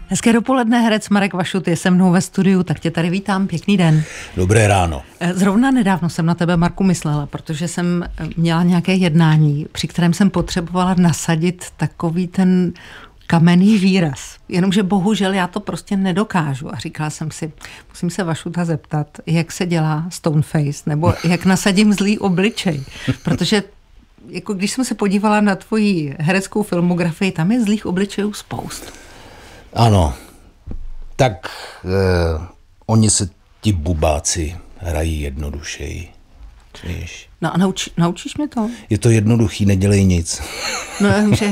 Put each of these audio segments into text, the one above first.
Hezké dopoledne, herec Marek Vašut je se mnou ve studiu, tak tě tady vítám, pěkný den. Dobré ráno. Zrovna nedávno jsem na tebe, Marku, myslela, protože jsem měla nějaké jednání, při kterém jsem potřebovala nasadit takový ten kamenný výraz. Jenomže bohužel já to prostě nedokážu a říkala jsem si, musím se Vašuta zeptat, jak se dělá stoneface, nebo jak nasadím zlý obličej, protože jako když jsem se podívala na tvoji hereckou filmografii, tam je zlých obličejů spoustu. Ano, tak oni se ti bubáci hrají jednodušeji. Víš? No a naučíš mě to? Je to jednoduchý, nedělej nic. No,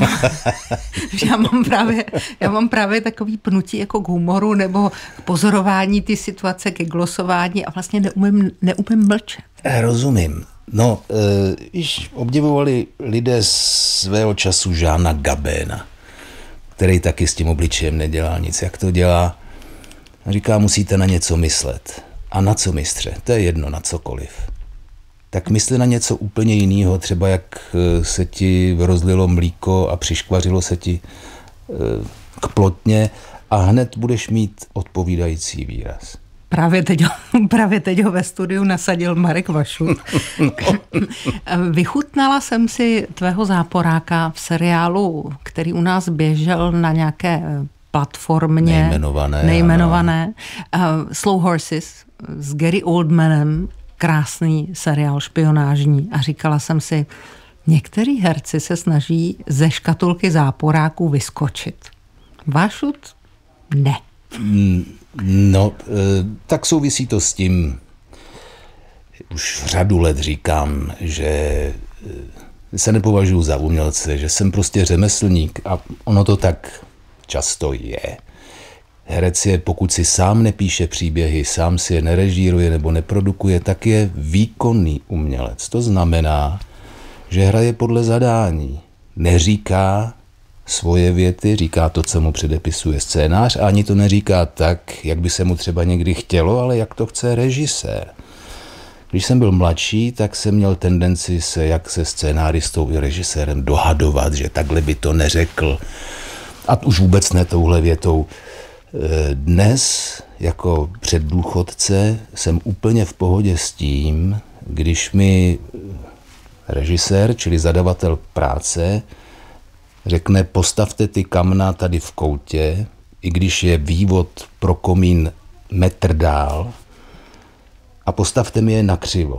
že já mám právě takový pnutí jako k humoru nebo k pozorování ty situace, ke glosování a vlastně neumím mlčet. Rozumím. No, víš, obdivovali lidé svého času Jeana Gabéna, který taky s tím obličejem nedělal nic. Jak to dělá? Říká, musíte na něco myslet. A na co, mistře? To je jedno, na cokoliv. Tak mysli na něco úplně jiného, třeba jak se ti rozlilo mlíko a přiškvařilo se ti k plotně a hned budeš mít odpovídající výraz. Právě teď ho ve studiu nasadil Marek Vašut. Vychutnala jsem si tvého záporáka v seriálu, který u nás běžel na nějaké platformě nejmenované. Slow Horses s Gary Oldmanem, krásný seriál špionážní. A říkala jsem si, některý herci se snaží ze škatulky záporáků vyskočit. Vašut? Ne. No, tak souvisí to s tím, už řadu let říkám, že se nepovažuji za umělce, že jsem prostě řemeslník a ono to tak často je. Herec je, pokud si sám nepíše příběhy, sám si je nerežíruje nebo neprodukuje, tak je výkonný umělec. To znamená, že hraje podle zadání. Neříká svoje věty, říká to, co mu předepisuje scénář a ani to neříká tak, jak by se mu třeba někdy chtělo, ale jak to chce režisér. Když jsem byl mladší, tak jsem měl tendenci se jak se scénáristou i režisérem dohadovat, že takhle by to neřekl. A už vůbec ne touhle větou. Dnes jako předdůchodce jsem úplně v pohodě s tím, když mi režisér, čili zadavatel práce, řekne, postavte ty kamna tady v koutě, i když je vývod pro komín metr dál, a postavte mi je nakřivo.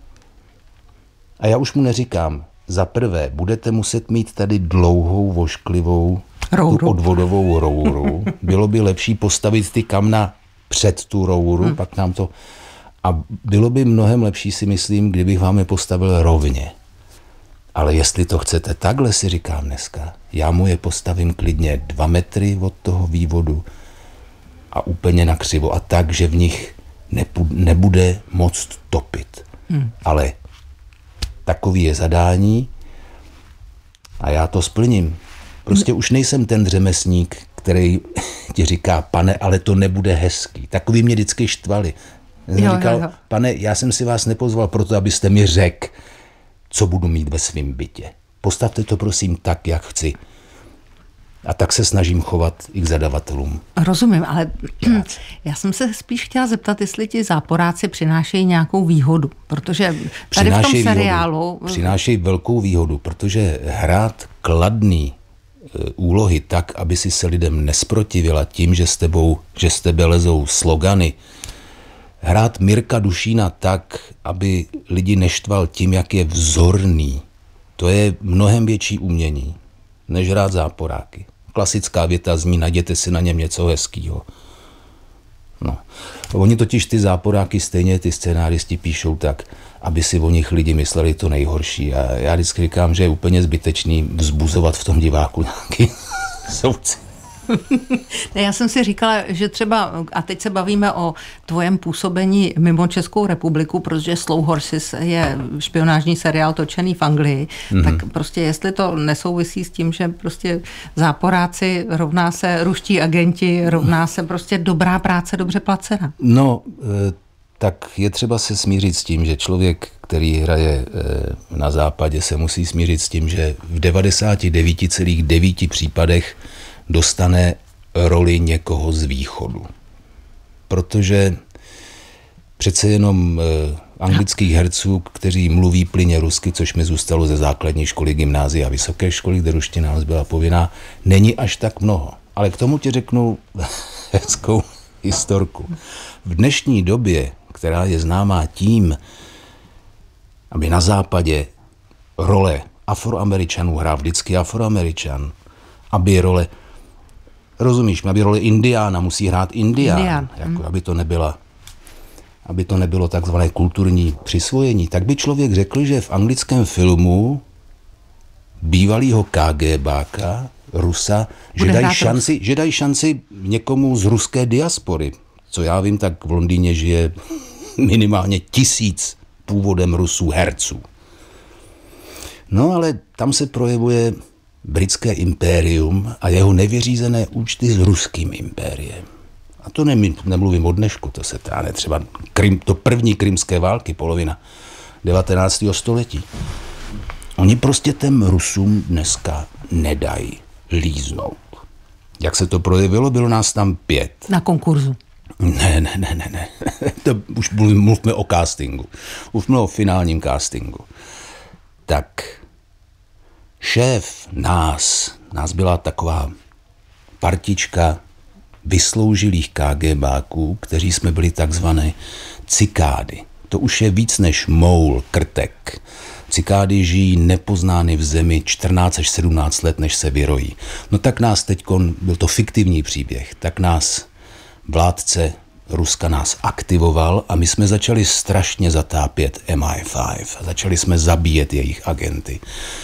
A já už mu neříkám, za prvé, budete muset mít tady dlouhou, vošklivou tu odvodovou rouru. Bylo by lepší postavit ty kamna před tu rouru, pak nám to... A bylo by mnohem lepší, si myslím, kdybych vám je postavil rovně. Ale jestli to chcete takhle, si říkám dneska, já mu je postavím klidně 2 metry od toho vývodu a úplně nakřivo a tak, že v nich nebude moc topit. Ale takový je zadání a já to splním. Prostě už nejsem ten řemeslník, který ti říká, pane, ale to nebude hezký. Takový mě vždycky štvali. Jsem říkal, pane, já jsem si vás nepozval proto, abyste mi řekl, co budu mít ve svém bytě. Postavte to prosím tak, jak chci. A tak se snažím chovat i k zadavatelům. Rozumím, ale já jsem se spíš chtěla zeptat, jestli ti záporáci přinášejí nějakou výhodu, protože tady v tom seriálu... Přinášejí velkou výhodu, protože hrát kladný úlohy tak, aby si se lidem nesprotivila tím, že z tebe lezou slogany, hrát Mirka Dušína tak, aby lidi neštval tím, jak je vzorný, to je mnohem větší umění, než hrát záporáky. Klasická věta zní, najděte si na něm něco hezkýho. No. Oni totiž ty záporáky stejně ty scénáristi píšou tak, aby si o nich lidi mysleli to nejhorší. A já vždycky říkám, že je úplně zbytečný vzbuzovat v tom diváku nějaký souci. Ne, já jsem si říkala, že třeba, a teď se bavíme o tvojem působení mimo Českou republiku, protože Slow Horses je špionážní seriál točený v Anglii, tak prostě jestli to nesouvisí s tím, že prostě záporáci rovná se ruští agenti, rovná se prostě dobrá práce, dobře placená. No, tak je třeba se smířit s tím, že člověk, který hraje na západě, se musí smířit s tím, že v 99,9 případech dostane roli někoho z východu. Protože přece jenom anglických herců, kteří mluví plyně rusky, což mi zůstalo ze základní školy, gymnázia a vysoké školy, kde ruština nás byla povinná, není až tak mnoho. Ale k tomu ti řeknu hezkou historku. V dnešní době, která je známá tím, aby na západě role Afroameričanů hrál vždycky Afroameričan, aby role, rozumíš, aby role Indiána musí hrát Indián. Jako, aby to nebylo takzvané kulturní přisvojení, tak by člověk řekl, že v anglickém filmu bývalýho KGBáka, Rusa, že dají šanci někomu z ruské diaspory. Co já vím, tak v Londýně žije minimálně 1000 původem Rusů herců. No ale tam se projevuje britské impérium a jeho nevyřízené účty s ruským impériem. A to nemluvím o dnešku, to se táhne třeba to první krymské války, polovina 19. století. Oni prostě těm Rusům dneska nedají líznout. Jak se to projevilo, bylo nás tam 5. Na konkurzu. Ne. To už mluvme o castingu. Už mluvme o finálním castingu. Tak šéf nás byla taková partička vysloužilých KGBáků, kteří jsme byli takzvané cikády. To už je víc než moul, krtek. Cikády žijí nepoznány v zemi 14 až 17 let, než se vyrojí. No tak nás teďkon, byl to fiktivní příběh, tak nás vládce Ruska nás aktivoval a my jsme začali strašně zatápět MI5. Začali jsme zabíjet jejich agenty.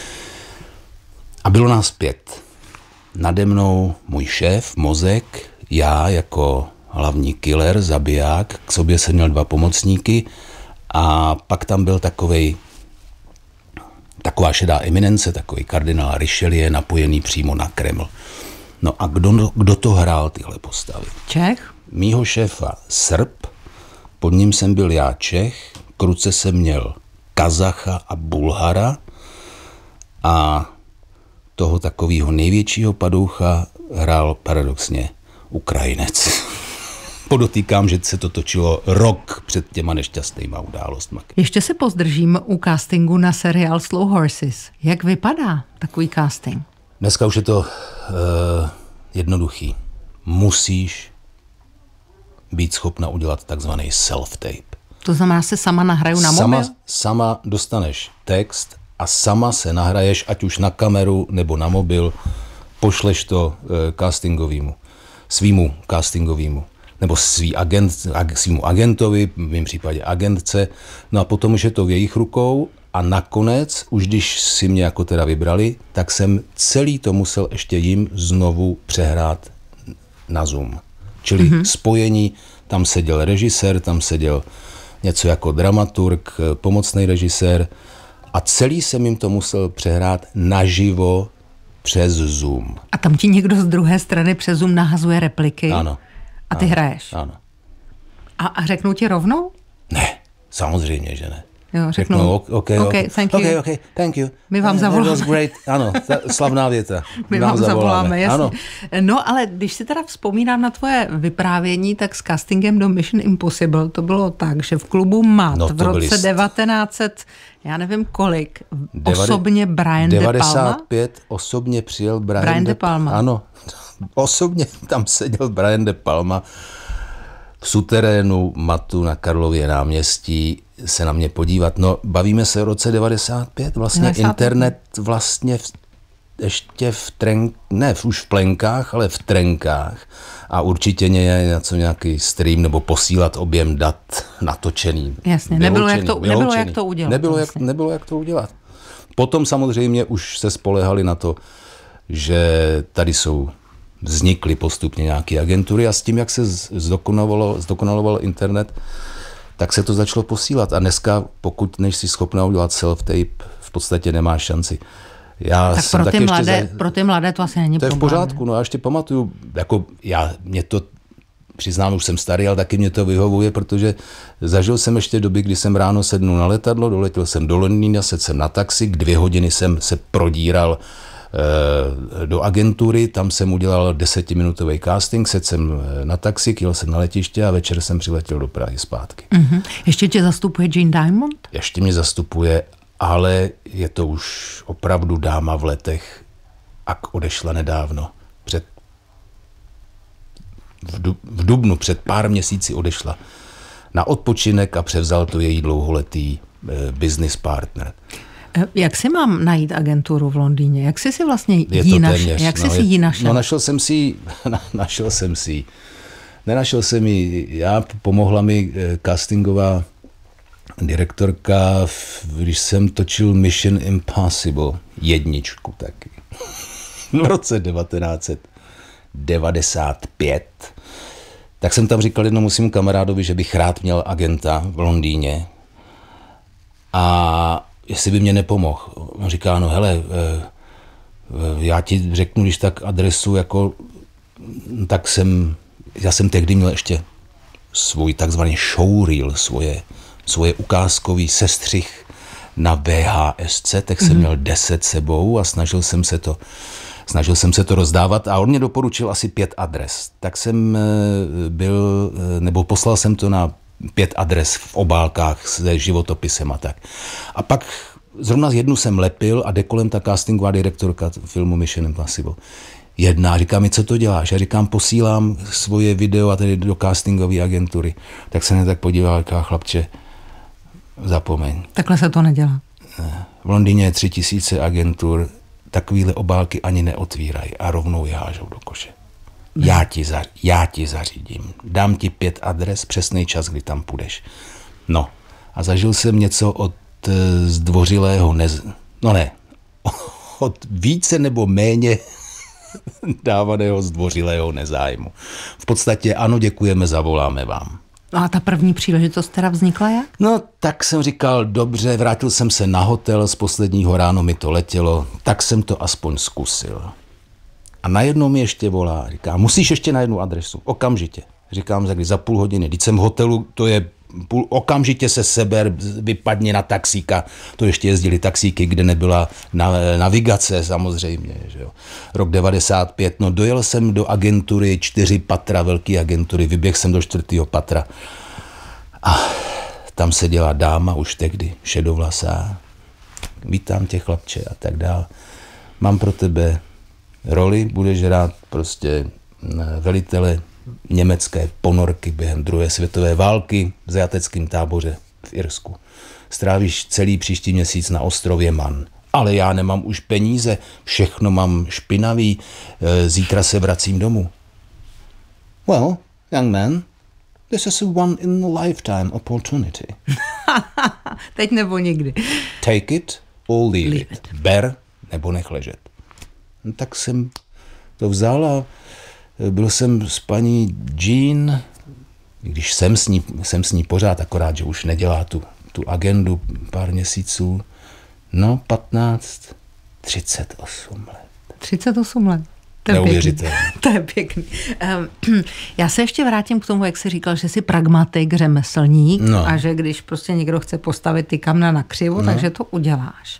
A bylo nás 5. Nade mnou můj šéf, Mozek, já jako hlavní killer, zabiják, k sobě jsem měl 2 pomocníky a pak tam byl taková šedá eminence, takový kardinál Richelieu napojený přímo na Kreml. No a kdo to hrál tyhle postavy? Čech? Mýho šéfa Srb, pod ním jsem byl já Čech, k ruce jsem měl Kazacha a Bulhara a toho takového největšího padoucha hrál paradoxně Ukrajinec. Podotýkám, že se to točilo rok před těma nešťastnýma událostmi. Ještě se pozdržím u castingu na seriál Slow Horses. Jak vypadá takový casting? Dneska už je to jednoduchý. Musíš být schopna udělat takzvaný self-tape. To znamená, se sama nahraju na mobil? Sama dostaneš text a sama se nahraješ, ať už na kameru nebo na mobil, pošleš to svýmu castingovému, nebo svýmu agentovi, v mém případě agentce, no a potom už je to v jejich rukou a nakonec, už když si mě jako teda vybrali, tak jsem celý to musel ještě jim znovu přehrát na Zoom. Čili spojení, tam seděl režisér, tam seděl něco jako dramaturg, pomocný režisér a celý jsem jim to musel přehrát naživo přes Zoom. A tam ti někdo z druhé strany přes Zoom nahazuje repliky? Ano. A ty hraješ? Ano. A řeknou ti rovnou? Ne, samozřejmě, že ne. Jo, řeknou, okay, thank you. My vám zavoláme. That was great. Ano, slavná věta. My vám zavoláme, jasně. Ano. No, ale když si teda vzpomínám na tvoje vyprávění, tak s castingem do Mission Impossible to bylo tak, že v klubu MAT v roce 1900, já nevím kolik, osobně Brian De Palma. 95 osobně přijel Brian De Palma. Ano, osobně tam seděl Brian De Palma v suterénu MATu na Karlově náměstí se na mě podívat. No, bavíme se o roce 95, vlastně 95. Internet vlastně ještě už v plenkách, ale v trenkách a určitě nějaký stream nebo posílat objem dat natočený. Jasně, nebylo jak to udělat. Nebylo jak to udělat. Potom samozřejmě už se spolehali na to, že tady vznikly postupně nějaké agentury a s tím, jak se zdokonaloval internet, tak se to začalo posílat. A dneska, pokud nejsi schopná udělat self-tape, v podstatě nemáš šanci. Tak pro ty mladé to asi není problém. To je v pořádku, no já ještě pamatuju, mě to přiznám, už jsem starý, ale taky mě to vyhovuje, protože zažil jsem ještě doby, kdy jsem ráno sednul na letadlo, doletěl jsem do Londýna, sedl jsem na taxi, 2 hodiny jsem se prodíral do agentury, tam jsem udělal 10minutový casting, sedl jsem na taxi, jel jsem na letiště a večer jsem přiletěl do Prahy zpátky. Mm-hmm. Ještě tě zastupuje Jane Diamond? Ještě mě zastupuje, ale je to už opravdu dáma v letech a odešla nedávno. V dubnu před pár měsíci odešla na odpočinek a převzal to její dlouholetý business partner. Jak si mám najít agenturu v Londýně? Jak jsi si vlastně jí našel? No našel jsem si ji. Nenašel jsem ji. Pomohla mi castingová direktorka, když jsem točil Mission Impossible 1 taky. V roce 1995. Tak jsem tam říkal jednomu svému kamarádovi, že bych rád měl agenta v Londýně a jestli by mě nepomohl. On říká, no hele, já ti řeknu, když tak adresu, jako, já jsem tehdy měl ještě svůj takzvaný showreel, svoje ukázkový sestřih na VHSC, tak jsem měl 10 sebou a snažil jsem se to rozdávat a on mě doporučil asi 5 adres. Tak jsem poslal jsem to na 5 adres v obálkách se životopisem a tak. A pak zrovna jednu jsem lepil a jde kolem ta castingová direktorka filmu Mission Impossible. Říká mi, co to děláš? Já říkám, posílám svoje video a tedy do castingové agentury. Tak se mě tak podíval, říká, chlapče, zapomeň. Takhle se to nedělá. V Londýně je 3000 agentur, takovýhle obálky ani neotvírají a rovnou je hážou do koše. Já ti zařídím. Dám ti 5 adres, přesný čas, kdy tam půjdeš. No a zažil jsem něco od zdvořilého od více nebo méně dávaného zdvořilého nezájmu. V podstatě ano, děkujeme, zavoláme vám. No a ta první příležitost teda vznikla jak? No, tak jsem říkal, dobře, vrátil jsem se na hotel, z posledního ráno mi to letělo, tak jsem to aspoň zkusil. A najednou mi ještě volá, říká, musíš ještě na jednu adresu, okamžitě. Říkám, za půl hodiny, když jsem v hotelu, to je okamžitě se seber, vypadni na taxíka, to ještě jezdili taxíky, kde nebyla navigace samozřejmě, že jo. Rok 95, no dojel jsem do agentury, 4 patra, velké agentury, vyběhl jsem do 4. patra a tam seděla dáma už tehdy, šedovlasá, vítám tě chlapče a tak dál, mám pro tebe roli, budeš hrát prostě velitele německé ponorky během 2. světové války v zajateckém táboře v Irsku. Strávíš celý příští měsíc na ostrově Man. Ale já nemám už peníze, všechno mám špinavý, zítra se vracím domů. Well, young man, this is a one in a lifetime opportunity. Teď nebo nikdy. Take it or leave it. Ber nebo nech ležet. No, tak jsem to vzal a byl jsem s paní Jean, když jsem s ní pořád, akorát, že už nedělá tu agendu pár měsíců. No, 38 let. 38 let. Neuvěřitelné. To je pěkný. Já se ještě vrátím k tomu, jak jsi říkal, že jsi pragmatik, řemeslník a že když prostě někdo chce postavit ty kamna na křivo, takže to uděláš.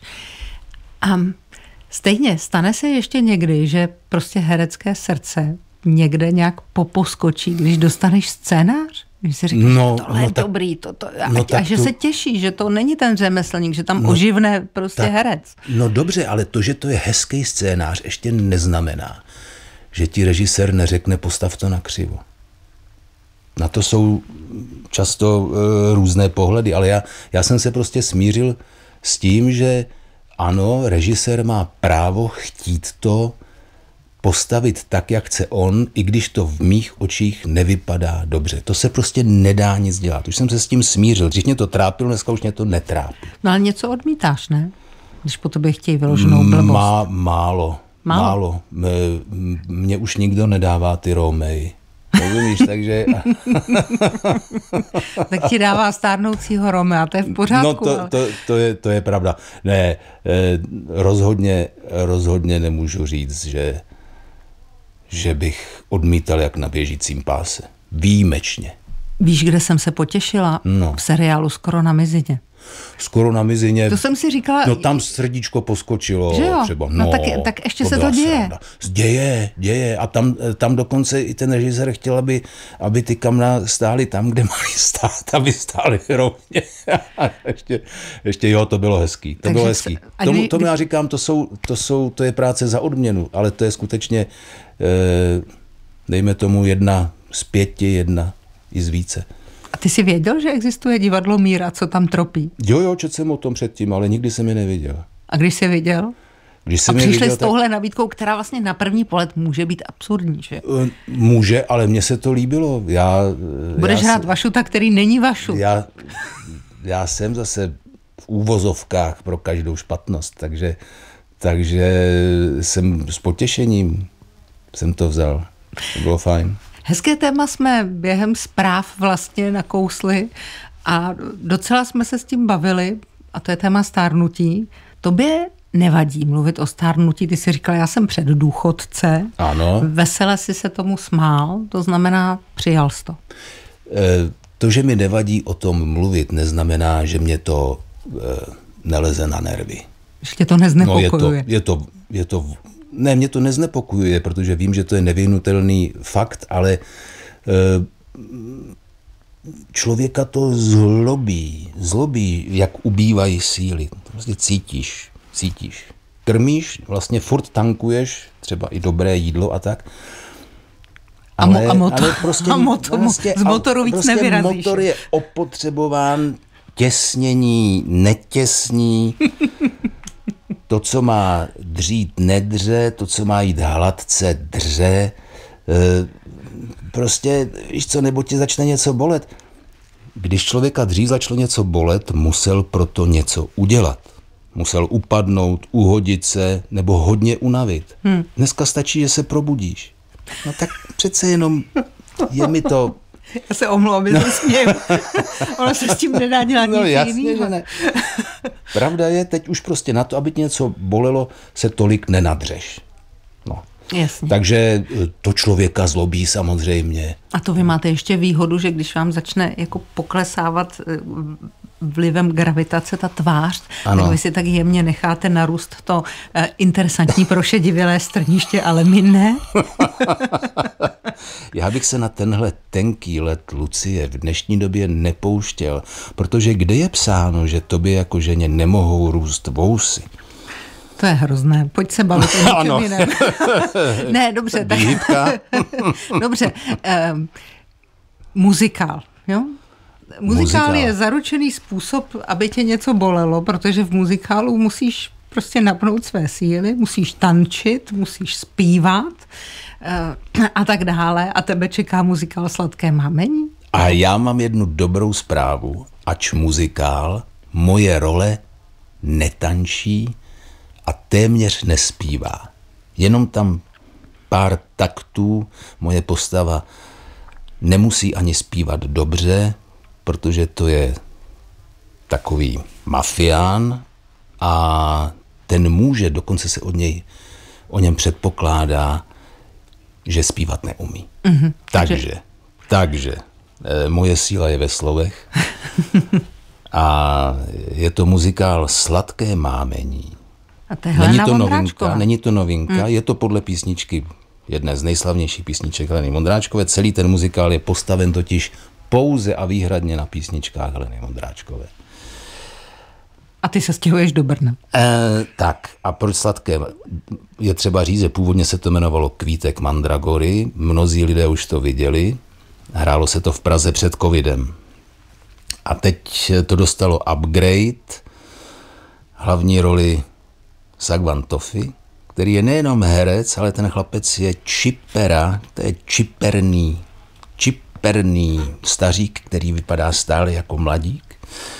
Stejně stane se ještě někdy, že prostě herecké srdce někde nějak poposkočí, když dostaneš scénář? Když si říkáš, tohle je dobrý, a že se těší, že to není ten řemeslník, že tam oživne prostě herec. No dobře, ale to, že to je hezký scénář, ještě neznamená, že ti režisér neřekne postav to na křivo. Na to jsou často různé pohledy, ale já jsem se prostě smířil s tím, že ano, režisér má právo chtít to postavit tak, jak chce on, i když to v mých očích nevypadá dobře. To se prostě nedá nic dělat. Už jsem se s tím smířil. Dřív mě to trápilo, dneska už mě to netrápí. No ale něco odmítáš, ne? Když po tobě chtějí vyloženou blbost. Málo. Mně už nikdo nedává ty Romej. Rozumíš, takže... Tak ti dává stárnoucího Romea, to je v pořádku. No to je pravda. Ne, rozhodně nemůžu říct, že bych odmítal jak na běžícím páse. Výjimečně. Víš, kde jsem se potěšila? V seriálu Skoro na mizině. skoro na mizině. To jsem si říkala... No tam srdíčko poskočilo. Že jo? Třeba. No tak ještě se to děje. Děje. A tam dokonce i ten režisér chtěl, aby ty kamna stály tam, kde mají stát, aby stály rovně. ještě jo, to bylo hezký. To bylo hezký. Tomu já říkám, to je práce za odměnu, ale to je skutečně, dejme tomu 1 z 5, 1 i z více. A ty jsi věděl, že existuje divadlo Míra, co tam tropí? Jo, četl jsem o tom předtím, ale nikdy jsem je neviděl. A když jsi viděl? Když jsem a přišli viděl, s touhle nabídkou, která vlastně na první pohled může být absurdní, že? Může, ale mně se to líbilo. Budeš hrát Vašuta, který není Vašut. Já jsem zase v úvozovkách pro každou špatnost, takže jsem s potěšením jsem to vzal. To bylo fajn. Hezké téma jsme během zpráv vlastně nakousli a docela jsme se s tím bavili, a to je téma stárnutí. Tobě nevadí mluvit o stárnutí, ty jsi říkala, já jsem předdůchodce. Ano. Vesele jsi se tomu smál, to znamená, přijal jsi to. To, že mi nevadí o tom mluvit, neznamená, že mě to neleze na nervy. Že tě to neznepokojuje. No ne, mě to neznepokojuje, protože vím, že to je nevyhnutelný fakt, ale člověka to zlobí, jak ubývají síly. Vlastně cítíš. Krmíš, vlastně furt tankuješ, třeba i dobré jídlo a tak. Ale prostě z motoru víc prostě nevyrazíš. Motor je opotřebován těsnění, netěsní. To, co má dřít, nedře, to, co má jít hladce, dře. Prostě, víš co, nebo tě začne něco bolet. Když člověka dřív začalo něco bolet, musel proto něco udělat. Musel upadnout, uhodit se, nebo hodně unavit. Dneska stačí, že se probudíš. No tak přece jenom je mi to... Já se omlouvám, že směju. Ono se s tím nedá dělat nic jinýho. Ne. Pravda je, teď už prostě na to, aby tě něco bolelo, se tolik nenadřeš. No. Jasně. Takže to člověka zlobí samozřejmě. A to vy máte ještě výhodu, že když vám začne jako poklesávat vlivem gravitace ta tvář, ano. Tak vy si tak jemně necháte narůst to interesantní prošedivělé strniště, ale my ne. Já bych se na tenhle tenký let Lucie v dnešní době nepouštěl, protože kde je psáno, že tobě jako ženě nemohou růst vousy? To je hrozné. Pojď se bavit o něčem jiném. Ne, dobře. Tak... dobře. Muzikál, jo? Muzikál je zaručený způsob, aby tě něco bolelo, protože v muzikálu musíš prostě napnout své síly, musíš tančit, musíš zpívat a tak dále. A tebe čeká muzikál Sladké mámení? A já mám jednu dobrou zprávu. Ač muzikál, moje role netančí a téměř nespívá. Jenom tam pár taktů, moje postava nemusí ani zpívat dobře, protože to je takový mafián a ten může, dokonce se o něm předpokládá, že zpívat neumí. Mm-hmm. Takže moje síla je ve slovech a je to muzikál Sladké mámení. A to je Helena Vondráčková. Není to novinka, je to podle písničky, jedné z nejslavnějších písniček Heleny Vondráčkové. Celý ten muzikál je postaven totiž pouze a výhradně na písničkách Heleny Vondráčkové. A ty se stěhuješ do Brna. Tak, a proč Sladké? Je třeba říct, že původně se to jmenovalo Kvítek Mandragory, mnozí lidé už to viděli, hrálo se to v Praze před covidem. A teď to dostalo upgrade, hlavní roli Sagvan Tofi, který je nejenom herec, ale ten chlapec je čipera, to je čiperný stařík, který vypadá stále jako mladík.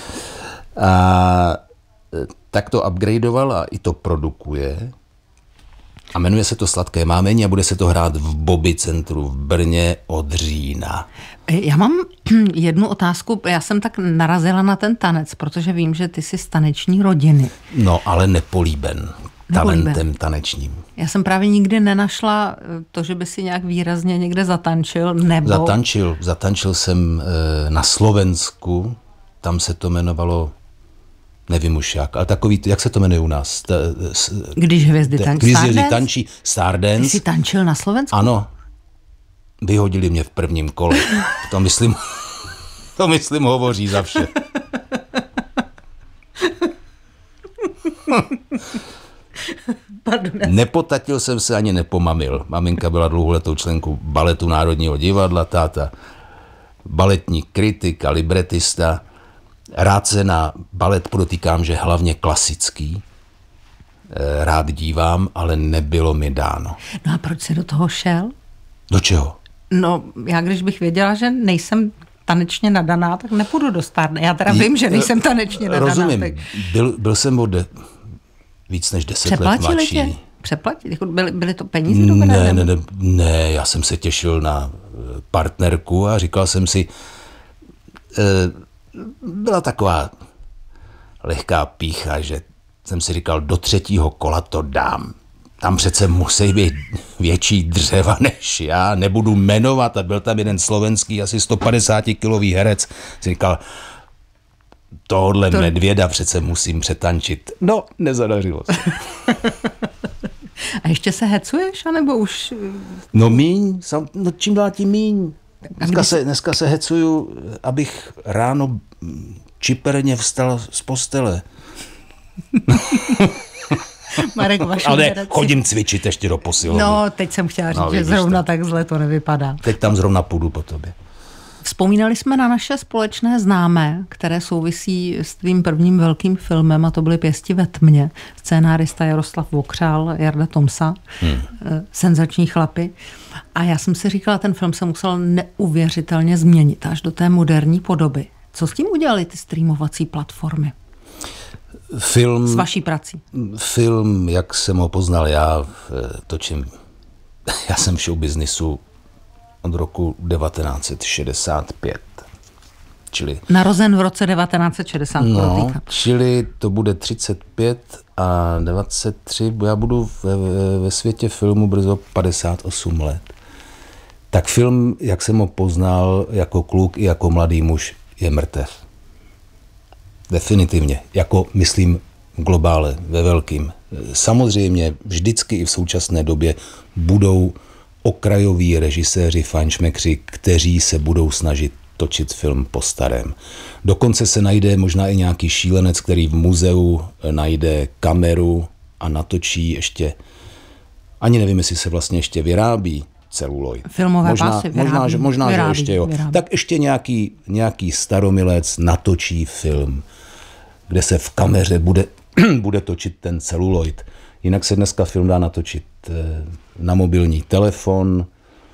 A tak to upgradeoval a i to produkuje. A jmenuje se to Sladké mámení a bude se to hrát v Bobby centru v Brně od října. Já mám jednu otázku. Já jsem tak narazila na ten tanec, protože vím, že ty jsi z taneční rodiny. No, ale nepolíben talentem tanečním. Já jsem právě nikdy nenašla to, že by si nějak výrazně někde zatančil, nebo... Zatančil jsem na Slovensku, tam se to jmenovalo nevím už jak, ale takový, jak se to jmenuje u nás? Když hvězdy tančí, Stardance. Ty jsi tančil na Slovensku? Ano. Vyhodili mě v prvním kole. To myslím hovoří za vše. Nepotatil jsem se ani nepomamil. Maminka byla dlouholetou členkou baletu Národního divadla, táta baletní kritik a libretista. Rád se na balet podotýkám, že hlavně klasický. Rád dívám, ale nebylo mi dáno. No a proč jsi do toho šel? Do čeho? No, já když bych věděla, že nejsem tanečně nadaná, tak nepůjdu do Stardance. Já teda vím, že nejsem tanečně nadaná. Rozumím. Tak... Byl jsem víc než 10 let mladší. Přeplatili? Byly to peníze dobré? Ne, já jsem se těšil na partnerku a říkal jsem si, byla taková lehká pýcha, že jsem si říkal, do 3. kola to dám. Tam přece musí být větší dřeva než já, nebudu jmenovat, a byl tam jeden slovenský asi 150-kilový herec. Si říkal, tohle medvěda přece musím přetančit. No, nezadařilo se. A ještě se hecuješ, anebo už... No míň, čím dál tím míň. Dneska se hecuju, abych ráno čiperně vstal z postele. Marek, ale chodím cvičit ještě do posilovny. No, teď jsem chtěla říct, že zrovna tak zle to nevypadá. Teď tam zrovna půjdu po tobě. Vzpomínali jsme na naše společné známé, které souvisí s tvým prvním velkým filmem, a to byly Pěsti ve tmě. Scénárista Jaroslav Vokřál, Jarda Tomsa, Senzační chlapi. A já jsem si říkala, ten film se musel neuvěřitelně změnit až do té moderní podoby. Co s tím udělali ty streamovací platformy? Film, s vaší prací. Film, jak jsem ho poznal, já jsem v showbiznisu od roku 1965. Čili, narozen v roce 1960. No, čili to bude 35 a 23, já budu ve světě filmu brzo 58 let. Tak film, jak jsem ho poznal jako kluk i jako mladý muž, je mrtev. Definitivně, jako myslím v globále, ve velkým. Samozřejmě vždycky i v současné době budou okrajoví režiséři, fajnšmekři, kteří se budou snažit točit film po starém. Dokonce se najde možná i nějaký šílenec, který v muzeu najde kameru a natočí ještě, ani nevím, jestli se vlastně ještě vyrábí celuloid. Filmové pásy vyrábí. Možná, že ještě jo. Vyrábí. Tak ještě nějaký staromilec natočí film, kde se v kameře bude točit ten celuloid. Jinak se dneska film dá natočit na mobilní telefon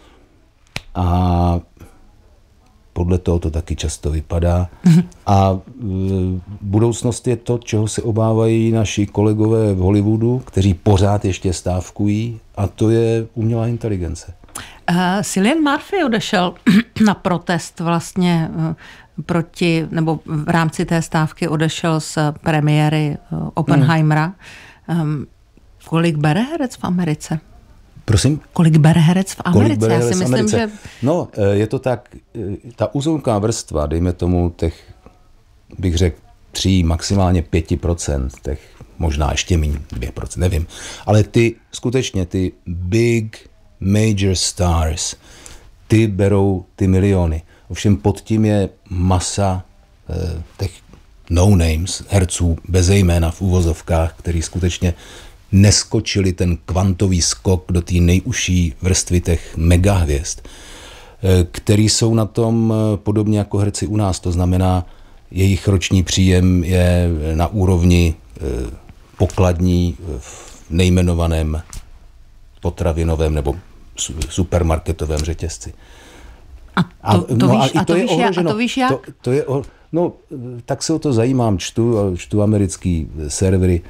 a podle toho to taky často vypadá. A budoucnost je to, čeho se obávají naši kolegové v Hollywoodu, kteří pořád ještě stávkují, a to je umělá inteligence. Cillian Murphy odešel na protest vlastně nebo v rámci té stávky odešel z premiéry Oppenheimera. Kolik bere herec v Americe? Prosím? Kolik bere herec v Americe? Já si myslím, že... No, je to tak, ta uzunká vrstva, dejme tomu těch, bych řekl, 3, maximálně 5%, těch možná ještě méně 2%, nevím. Ale skutečně ty big major stars, ty berou ty miliony. Ovšem pod tím je masa těch no-names, herců bez jména v uvozovkách, který skutečně neskočili ten kvantový skok do té nejužší vrstvy těch megahvězd, který jsou na tom podobně jako herci u nás. To znamená, jejich roční příjem je na úrovni pokladní v nejmenovaném potravinovém nebo supermarketovém řetězci. A to víš jak? Tak se o to zajímám, čtu americký servery.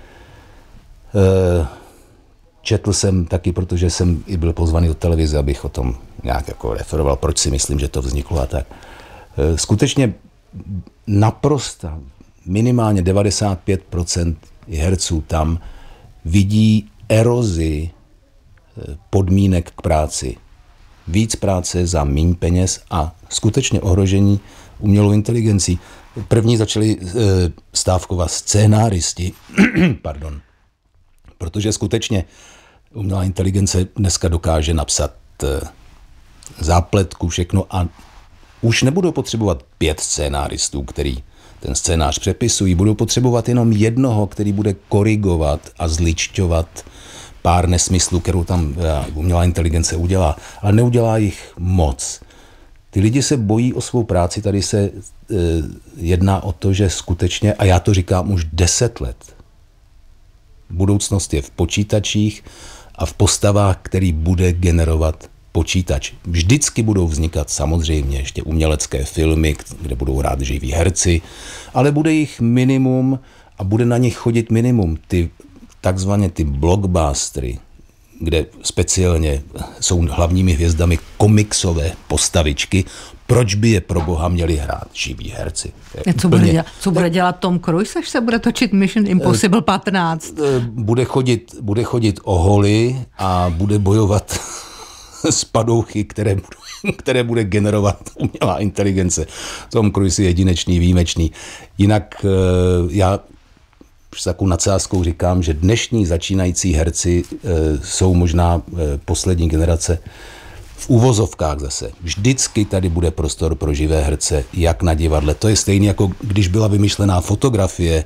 Četl jsem taky, protože jsem i byl pozvaný do televize, abych o tom nějak jako referoval, proč si myslím, že to vzniklo a tak. Skutečně naprosto minimálně 95% herců tam vidí erozi podmínek k práci. Víc práce za míň peněz a skutečně ohrožení umělou inteligencí. První začali stávkovat scénáristi, pardon, protože skutečně umělá inteligence dneska dokáže napsat zápletku, všechno a už nebudou potřebovat 5 scénáristů, který ten scénář přepisují, budou potřebovat jenom jednoho, který bude korigovat a zličťovat pár nesmyslů, kterou tam umělá inteligence udělá, ale neudělá jich moc. Ty lidi se bojí o svou práci, tady se jedná o to, že skutečně, a já to říkám už 10 let, budoucnost je v počítačích a v postavách, který bude generovat počítač. Vždycky budou vznikat samozřejmě ještě umělecké filmy, kde budou hrát živí herci, ale bude jich minimum a bude na nich chodit minimum. Takzvaně ty blockbustery, kde speciálně jsou hlavními hvězdami komiksové postavičky, proč by je pro boha měli hrát živí herci? Co bude dělat Tom Cruise, až se bude točit Mission Impossible 15? Bude chodit o holy a bude bojovat s padouchy, které bude generovat umělá inteligence. Tom Cruise je jedinečný, výjimečný. Jinak já s takovou nadsázkou říkám, že dnešní začínající herci jsou možná poslední generace v uvozovkách zase. Vždycky tady bude prostor pro živé herce, jak na divadle. To je stejné, jako když byla vymyšlená fotografie.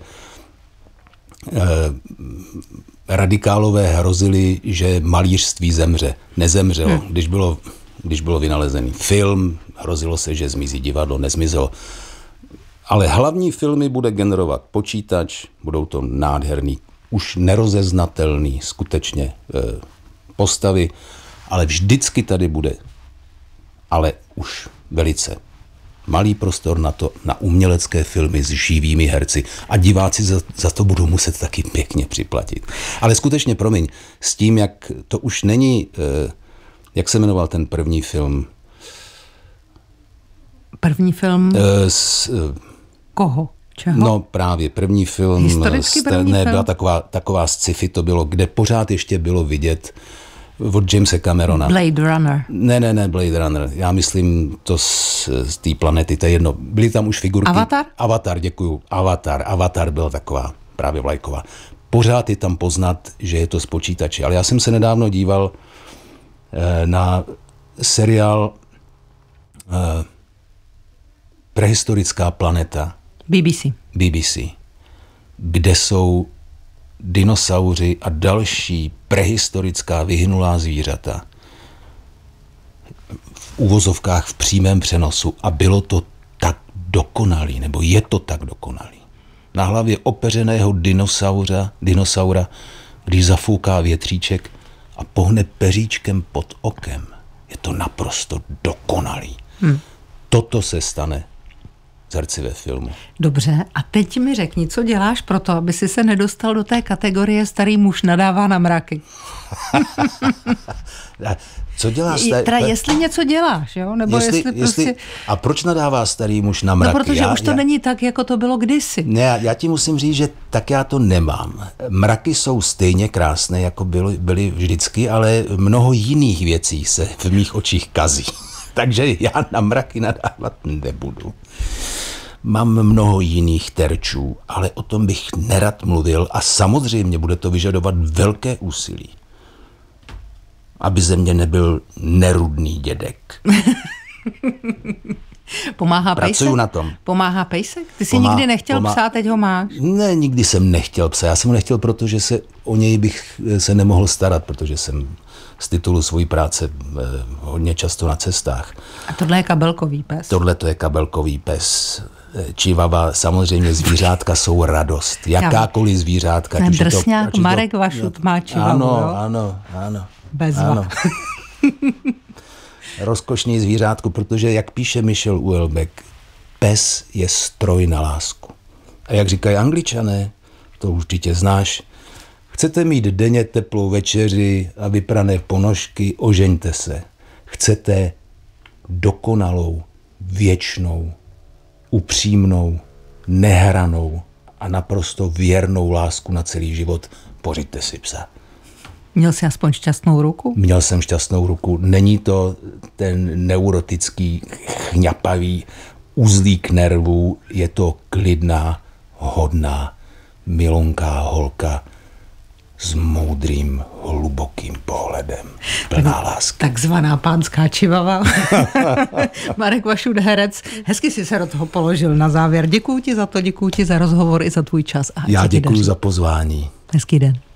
Radikálové hrozili, že malířství zemře. Nezemřelo. Když bylo vynalezený film, hrozilo se, že zmizí divadlo, nezmizelo. Ale hlavní filmy bude generovat počítač, budou to nádherný, už nerozeznatelný skutečně postavy, ale vždycky tady bude, ale už velice malý prostor na to, na umělecké filmy s živými herci a diváci za to budou muset taky pěkně připlatit. Ale skutečně, promiň, s tím, jak to už není, jak se jmenoval ten první film? První film? Koho? Čeho? No právě, první film. Historicky první film? Byla taková sci-fi to bylo, kde pořád ještě bylo vidět od Jamese Camerona. Blade Runner. Ne, Blade Runner. Já myslím to z té planety, to je jedno. Byly tam už figurky. Avatar, děkuju. Avatar byla taková právě vlajková. Pořád je tam poznat, že je to z počítače. Ale já jsem se nedávno díval na seriál Prehistorická planeta. BBC. Kde jsou dinosauři a další prehistorická vyhynulá zvířata v uvozovkách v přímém přenosu a bylo to tak dokonalý, nebo je to tak dokonalý. Na hlavě opeřeného dinosaura, když zafouká větříček a pohne peříčkem pod okem. Je to naprosto dokonalý. Toto se stane z herci ve filmu. Dobře, a teď mi řekni, co děláš pro to, aby si se nedostal do té kategorie starý muž nadává na mraky. Co dělá jestli něco děláš, jo? Nebo jestli A proč nadává starý muž na mraky? No, protože už to není tak, jako to bylo kdysi. Ne, já ti musím říct, že tak já to nemám. Mraky jsou stejně krásné, jako byly vždycky, ale mnoho jiných věcí se v mých očích kazí. Takže já na mraky nadávat nebudu. Mám mnoho jiných terčů, ale o tom bych nerad mluvil a samozřejmě bude to vyžadovat velké úsilí, aby ze mě nebyl nerudný dědek. Pomáhá Pracuju pejsek? na tom. Pomáhá pejsek? Ty jsi nikdy nechtěl psa, teď ho máš? Ne, nikdy jsem nechtěl psa. Já jsem ho nechtěl, protože o něj bych se nemohl starat, protože jsem z titulu svojí práce hodně často na cestách. A tohle je kabelkový pes? Tohle to je kabelkový pes. Chihuahua, samozřejmě zvířátka jsou radost. Jakákoliv zvířátka. Ten drsňák Marek Vašut má Chihuahua, Ano. Bezva. Ano. Rozkošný zvířátko, protože, jak píše Michel Houellebecq, pes je stroj na lásku. A jak říkají Angličané, to určitě znáš, chcete mít denně teplou večeři a vyprané ponožky, ožeňte se. Chcete dokonalou, věčnou, upřímnou, nehranou a naprosto věrnou lásku na celý život, pořiďte si psa. Měl jsi aspoň šťastnou ruku? Měl jsem šťastnou ruku. Není to ten neurotický, chňapavý, uzlík nervů, je to klidná, hodná, milonká holka s moudrým, hlubokým pohledem. Plná lásky. Takzvaná pánská čivava. Marek Vašud, herec. Hezky si se do toho položil na závěr. Děkuju ti za to, děkuju ti za rozhovor i za tvůj čas. Já děkuju za pozvání. Hezký den.